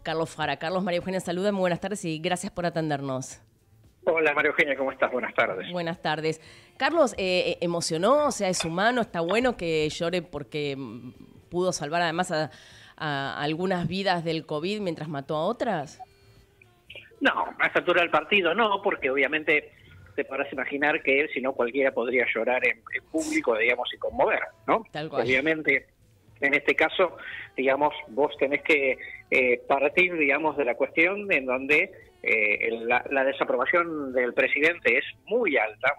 Carlos Fara. Carlos, María Eugenia saluda, muy buenas tardes y gracias por atendernos. Hola María Eugenia, ¿cómo estás? Buenas tardes. Buenas tardes. Carlos, ¿emocionó? O sea, ¿es humano? ¿Está bueno que llore porque pudo salvar además a algunas vidas del COVID mientras mató a otras? No, a esta altura del partido no, porque obviamente te podrás imaginar que si no cualquiera podría llorar en público, digamos, y conmover, ¿no? Tal cual. Obviamente, en este caso, digamos, vos tenés que partir, digamos, de la cuestión en donde la desaprobación del presidente es muy alta,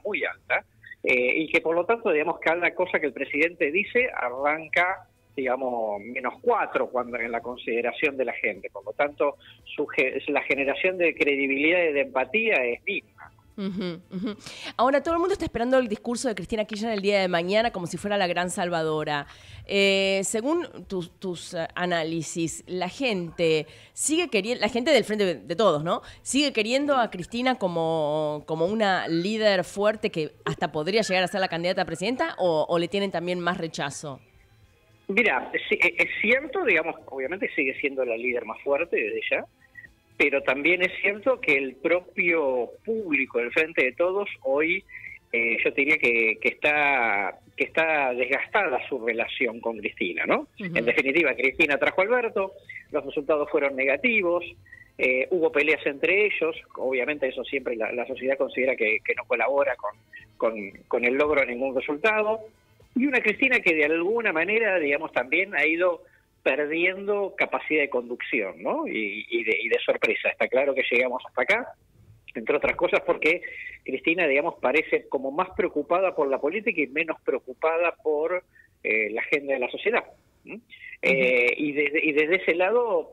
y que por lo tanto, digamos, cada cosa que el presidente dice arranca, digamos, -4 cuando en la consideración de la gente. Por lo tanto, la generación de credibilidad y de empatía es mínima. Ahora, todo el mundo está esperando el discurso de Cristina Kirchner el día de mañana como si fuera la gran salvadora. Según tus análisis, la gente sigue queriendo, la gente del Frente de Todos, ¿no? ¿Sigue queriendo a Cristina como una líder fuerte que hasta podría llegar a ser la candidata a presidenta o le tienen también más rechazo? Mira, es cierto, digamos, obviamente sigue siendo la líder más fuerte desde ya, pero también es cierto que el propio público del Frente de Todos hoy, yo diría que está desgastada su relación con Cristina, ¿no? En definitiva, Cristina trajo a Alberto, los resultados fueron negativos, hubo peleas entre ellos, obviamente eso siempre la sociedad considera que no colabora con el logro de ningún resultado, y una Cristina que de alguna manera, digamos, también ha ido perdiendo capacidad de conducción, ¿no? Y de sorpresa. Está claro que llegamos hasta acá, entre otras cosas porque Cristina, digamos, parece como más preocupada por la política y menos preocupada por la agenda de la sociedad. Y desde ese lado,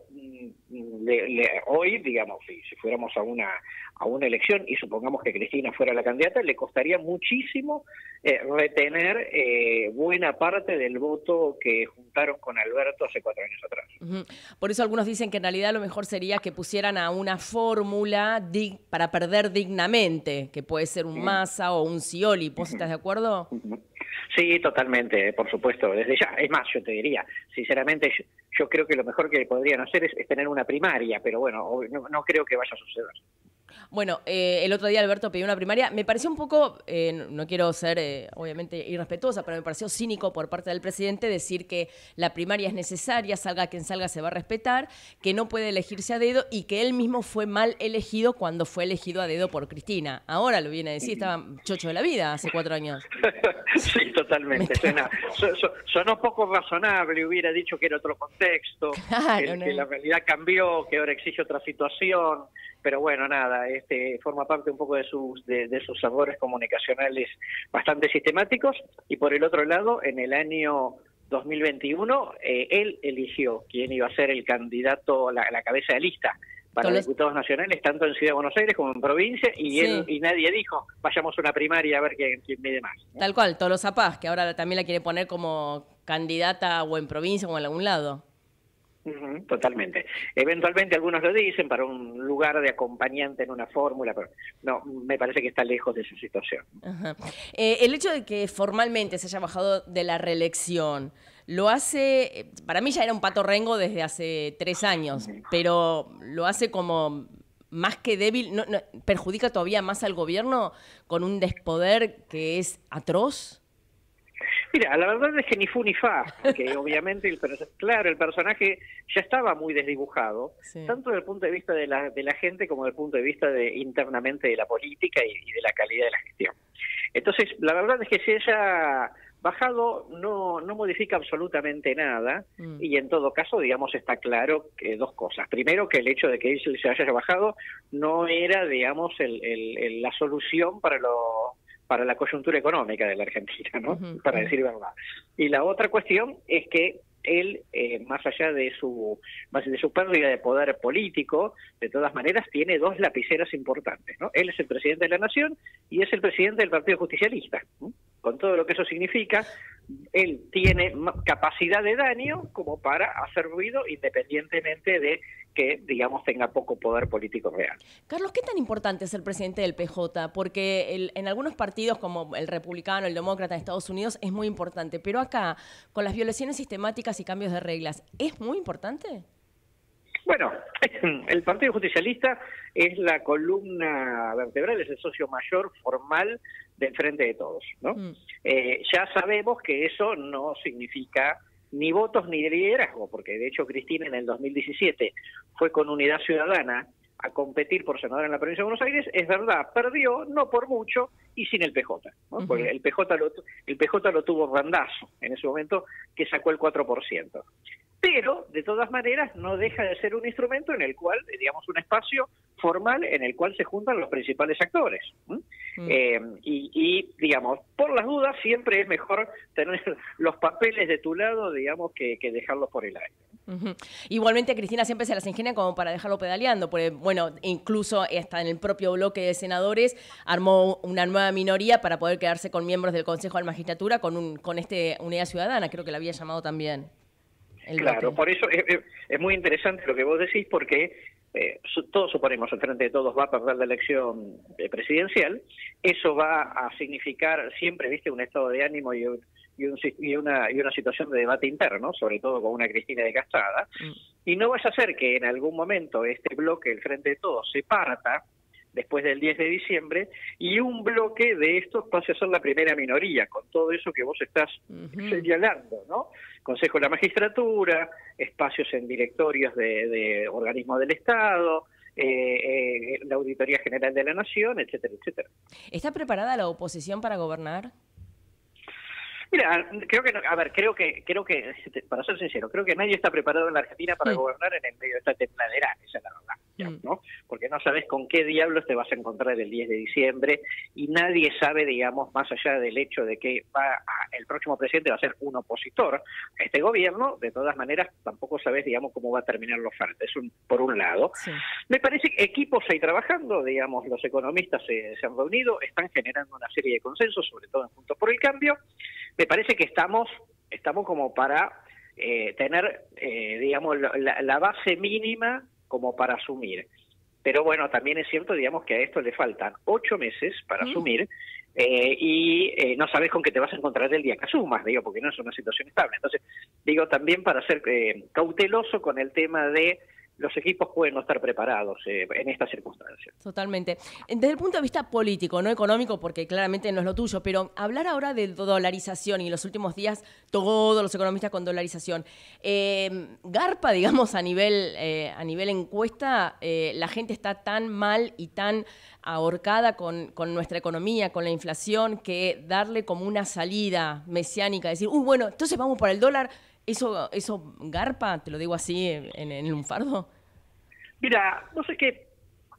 hoy, digamos, si fuéramos a una elección y supongamos que Cristina fuera la candidata, le costaría muchísimo retener buena parte del voto que juntaron con Alberto hace 4 años atrás. Por eso algunos dicen que en realidad lo mejor sería que pusieran a una fórmula para perder dignamente, que puede ser un Massa o un Scioli. ¿Vos estás de acuerdo? Sí, totalmente, por supuesto, desde ya. Es más, yo te diría, sinceramente, yo creo que lo mejor que podrían hacer es tener una primaria, pero bueno, no creo que vaya a suceder. Bueno, el otro día Alberto pidió una primaria. Me pareció un poco, no quiero ser obviamente irrespetuosa, pero me pareció cínico por parte del presidente decir que la primaria es necesaria, salga quien salga se va a respetar, que no puede elegirse a dedo y que él mismo fue mal elegido cuando fue elegido a dedo por Cristina. Ahora lo viene a decir, estaba chocho de la vida hace 4 años. Sí, totalmente. Sonó poco razonable, hubiera dicho que era otro contexto, Claro, que la realidad cambió, que ahora exige otra situación. Pero bueno, nada, forma parte un poco de sus errores comunicacionales bastante sistemáticos. Y por el otro lado, en el año 2021, él eligió quién iba a ser el candidato, la cabeza de lista para los diputados nacionales, tanto en Ciudad de Buenos Aires como en provincia, y él y nadie dijo, vayamos a una primaria a ver quién mide más, ¿no? Tal cual, Tolosa Paz, que ahora también la quiere poner como candidata o en provincia o en algún lado. Totalmente. Eventualmente algunos lo dicen para un lugar de acompañante en una fórmula, pero no, me parece que está lejos de esa situación. El hecho de que formalmente se haya bajado de la reelección, lo hace, para mí ya era un pato rengo desde hace 3 años, pero lo hace como más que débil, no, perjudica todavía más al gobierno con un despoder que es atroz. Mira, la verdad es que ni fu ni fa, porque obviamente, el personaje ya estaba muy desdibujado, tanto desde el punto de vista de la gente como desde el punto de vista internamente de la política y de la calidad de la gestión. Entonces, la verdad es que si ella bajado no modifica absolutamente nada y en todo caso, digamos, está claro que 2 cosas. Primero, que el hecho de que él se haya bajado no era, digamos, la solución para la coyuntura económica de la Argentina, ¿no? Para decir verdad. Y la otra cuestión es que él, más allá de su pérdida de poder político, de todas maneras tiene 2 lapiceras importantes, ¿no? Él es el presidente de la Nación y es el presidente del Partido Justicialista, ¿no? Con todo lo que eso significa, él tiene capacidad de daño como para hacer ruido independientemente de que, digamos, tenga poco poder político real. Carlos, ¿qué tan importante es el presidente del PJ? Porque en algunos partidos como el republicano, el demócrata en Estados Unidos es muy importante, pero acá, con las violaciones sistemáticas y cambios de reglas, ¿es muy importante? Bueno, el Partido Justicialista es la columna vertebral, es el socio mayor formal del Frente de Todos, ¿no? Ya sabemos que eso no significa ni votos ni liderazgo, porque de hecho Cristina en el 2017 fue con Unidad Ciudadana a competir por senadora en la provincia de Buenos Aires. Es verdad, perdió, no por mucho, y sin el PJ, ¿no? Porque el PJ lo tuvo Randazzo en ese momento, que sacó el 4%. Pero, de todas maneras, no deja de ser un instrumento en el cual, digamos, un espacio formal en el cual se juntan los principales actores. Y, digamos, por las dudas, siempre es mejor tener los papeles de tu lado, digamos, que dejarlos por el aire. Igualmente, Cristina siempre se las ingenia como para dejarlo pedaleando, porque, bueno, incluso hasta en el propio bloque de senadores armó una nueva minoría para poder quedarse con miembros del Consejo de la Magistratura con Unidad Ciudadana, creo que la había llamado también. Claro, por eso es muy interesante lo que vos decís, porque todos suponemos, el Frente de Todos va a perder la elección presidencial. Eso va a significar siempre, viste, un estado de ánimo y una situación de debate interno, sobre todo con una Cristina desgastada. Y no vaya a ser que en algún momento este bloque, el Frente de Todos, se parta después del 10 de diciembre, y un bloque de estos pase a ser la primera minoría, con todo eso que vos estás señalando, ¿no? Consejo de la Magistratura, espacios en directorios de organismos del Estado, la Auditoría General de la Nación, etcétera, etcétera. ¿Está preparada la oposición para gobernar? Mira, creo que, para ser sincero, creo que nadie está preparado en la Argentina para gobernar en el medio de esta tembladera, esa es la verdad, ¿no? Porque no sabes con qué diablos te vas a encontrar el 10 de diciembre y nadie sabe, digamos, más allá del hecho de que el próximo presidente va a ser un opositor a este gobierno, de todas maneras tampoco sabes, digamos, cómo va a terminar la oferta, por un lado. Me parece que equipos ahí trabajando, digamos, los economistas se han reunido, están generando una serie de consensos, sobre todo en Juntos por el Cambio. Me parece que estamos como para tener, digamos, la base mínima como para asumir. Pero bueno, también es cierto, digamos, que a esto le faltan 8 meses para asumir y no sabes con qué te vas a encontrar el día que asumas, digo, porque no es una situación estable. Entonces, digo, también para ser cauteloso con el tema de los equipos pueden no estar preparados en estas circunstancias. Totalmente. Desde el punto de vista político, no económico, porque claramente no es lo tuyo, pero hablar ahora de dolarización y los últimos días todos los economistas con dolarización. Garpa, digamos, a nivel encuesta, la gente está tan mal y tan ahorcada con nuestra economía, con la inflación, que darle como una salida mesiánica, decir, bueno, entonces vamos por el dólar. ¿Eso garpa? Te lo digo así en el lunfardo. Mira, no sé qué,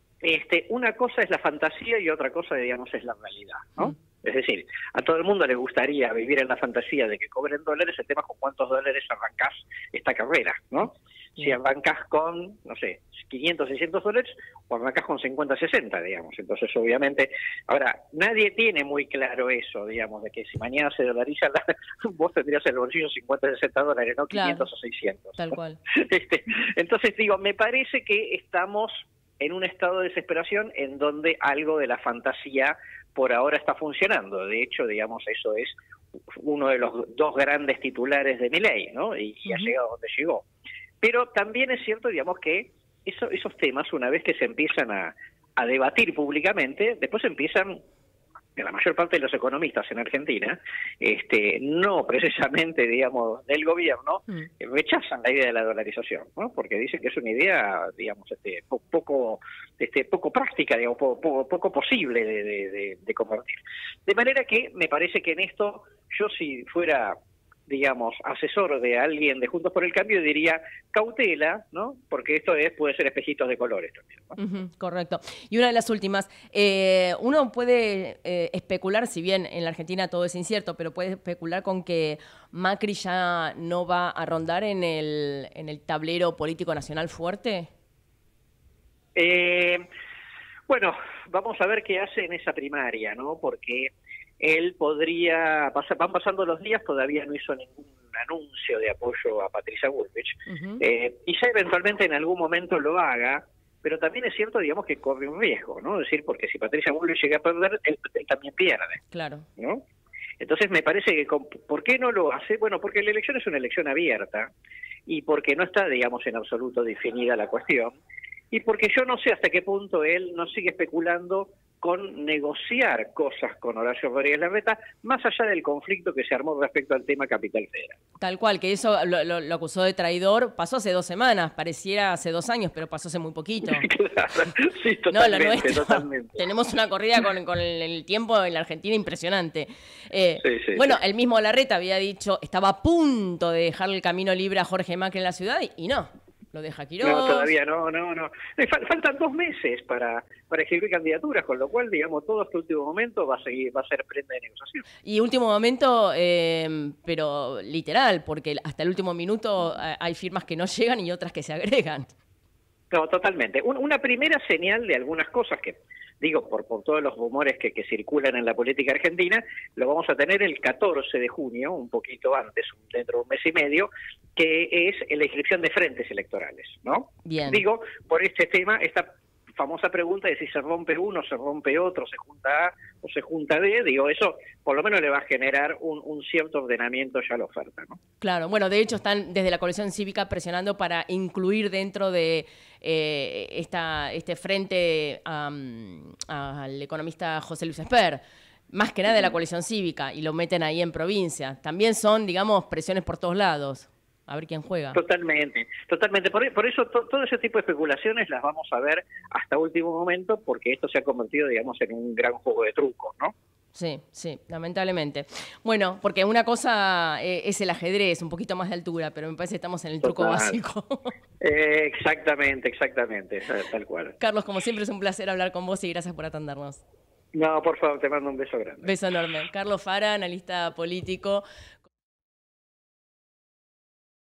una cosa es la fantasía y otra cosa, digamos, es la realidad, ¿no? Es decir, a todo el mundo le gustaría vivir en la fantasía de que cobren dólares. El tema es con cuántos dólares arrancás esta carrera, ¿no? Si arrancás con, no sé, 500, 600 dólares o arrancás con 50, 60, digamos. Entonces, obviamente, ahora, nadie tiene muy claro eso, digamos, de que si mañana se dolariza, vos tendrías en el bolsillo 50, 60 dólares, no 500 o 600. Tal cual. Entonces, digo, me parece que estamos en un estado de desesperación en donde algo de la fantasía por ahora está funcionando. De hecho, digamos, eso es uno de los 2 grandes titulares de Milei, ¿no? Y ha llegado donde llegó. Pero también es cierto, digamos, que esos temas, una vez que se empiezan a debatir públicamente, después empiezan, la mayor parte de los economistas en Argentina, no precisamente, digamos, del gobierno, rechazan la idea de la dolarización, ¿no? Porque dicen que es una idea, digamos, poco práctica, digamos, poco posible de convertir. De manera que me parece que en esto, yo si fuera, digamos, asesor de alguien de Juntos por el Cambio, diría cautela, ¿no? Porque esto puede ser espejitos de colores también, ¿no? Correcto. Y una de las últimas, uno puede especular, si bien en la Argentina todo es incierto, pero puede especular con que Macri ya no va a rondar en el tablero político nacional fuerte. Bueno, vamos a ver qué hace en esa primaria, ¿no? Porque él podría, van pasando los días, todavía no hizo ningún anuncio de apoyo a Patricia Bullrich, quizá eventualmente en algún momento lo haga, pero también es cierto, digamos, que corre un riesgo, ¿no? Es decir, porque si Patricia Bullrich llega a perder, él también pierde. Claro. ¿No? Entonces me parece que, ¿por qué no lo hace? Bueno, porque la elección es una elección abierta, y porque no está, digamos, en absoluto definida la cuestión, y porque yo no sé hasta qué punto él no sigue especulando con negociar cosas con Horacio Rodríguez Larreta, más allá del conflicto que se armó respecto al tema Capital Federal. Tal cual, que eso lo acusó de traidor, pasó hace 2 semanas, pareciera hace 2 años, pero pasó hace muy poquito. Claro, sí, totalmente, no, lo nuestro, totalmente. Tenemos una corrida con el tiempo en la Argentina impresionante. Sí, bueno, sí. el mismo Larreta había dicho, estaba a punto de dejarle el camino libre a Jorge Macri en la ciudad, y no. Lo deja Quirós. No, todavía no. Faltan 2 meses para escribir candidaturas, con lo cual, digamos, todo este último momento va a ser prenda de negociación. Y último momento, pero literal, porque hasta el último minuto hay firmas que no llegan y otras que se agregan. No, totalmente. Una primera señal de algunas cosas que, digo, por todos los rumores que circulan en la política argentina, lo vamos a tener el 14 de junio, un poquito antes, dentro de 1 mes y medio, que es la inscripción de frentes electorales, ¿no? Bien. Digo, por este tema, esta famosa pregunta de si se rompe uno, se rompe otro, se junta A o se junta B, digo, eso por lo menos le va a generar un cierto ordenamiento ya a la oferta, ¿no? Claro, bueno, de hecho están desde la coalición cívica presionando para incluir dentro de este frente al economista José Luis Esper, más que nada de la coalición cívica, y lo meten ahí en provincia. También son, digamos, presiones por todos lados. A ver quién juega. Totalmente. Por eso todo ese tipo de especulaciones las vamos a ver hasta último momento, porque esto se ha convertido, digamos, en un gran juego de trucos, ¿no? Sí, lamentablemente. Bueno, porque una cosa es el ajedrez, un poquito más de altura, pero me parece que estamos en el truco básico. Exactamente, tal cual. Carlos, como siempre es un placer hablar con vos y gracias por atendernos. No, por favor, te mando un beso grande. Beso enorme. Carlos Fara, analista político,